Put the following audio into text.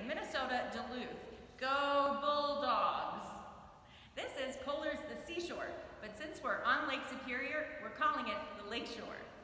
Minnesota, Duluth. Go Bulldogs! This is Köhler's The Seashore, but since we're on Lake Superior, we're calling it the Lake Shore.